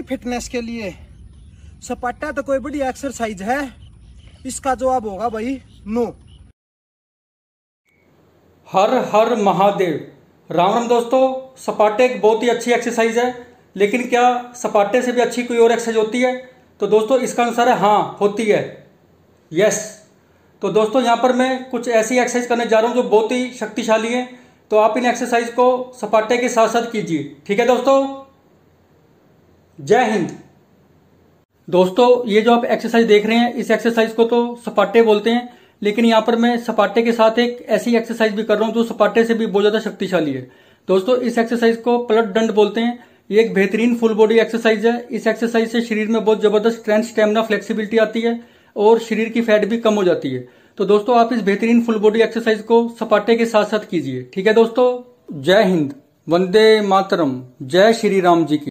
Fitness के लिए सपाटा तो कोई बड़ी एक्सरसाइज है? इसका जवाब होगा भाई नो। हर हर महादेव। राम राम दोस्तों, सपाटे एक बहुत ही अच्छी एक्सरसाइज है, लेकिन क्या सपाटे से भी अच्छी कोई और एक्सरसाइज होती है? तो दोस्तों इसका आंसर है हाँ, होती है, यस। तो दोस्तों यहाँ पर मैं कुछ ऐसी एक्सरसाइज करने जा रहा हूँ जो बहुत ही शक्तिशाली है, तो आप इन एक्सरसाइज को सपाटे के साथ साथ कीजिए, ठीक है दोस्तों। जय हिंद। दोस्तों ये जो आप एक्सरसाइज देख रहे हैं, इस एक्सरसाइज को तो सपाटे बोलते हैं, लेकिन यहाँ पर मैं सपाटे के साथ एक ऐसी एक्सरसाइज भी कर रहा हूँ जो सपाटे से भी बहुत ज्यादा शक्तिशाली है। दोस्तों इस एक्सरसाइज को पलट दंड बोलते हैं। ये एक बेहतरीन फुल बॉडी एक्सरसाइज है। इस एक्सरसाइज से शरीर में बहुत जबरदस्त स्ट्रेंथ, स्टेमिना, फ्लेक्सिबिलिटी आती है और शरीर की फैट भी कम हो जाती है। तो दोस्तों आप इस बेहतरीन फुल बॉडी एक्सरसाइज को सपाटे के साथ साथ कीजिए, ठीक है दोस्तों। जय हिंद, वंदे मातरम, जय श्री राम जी की।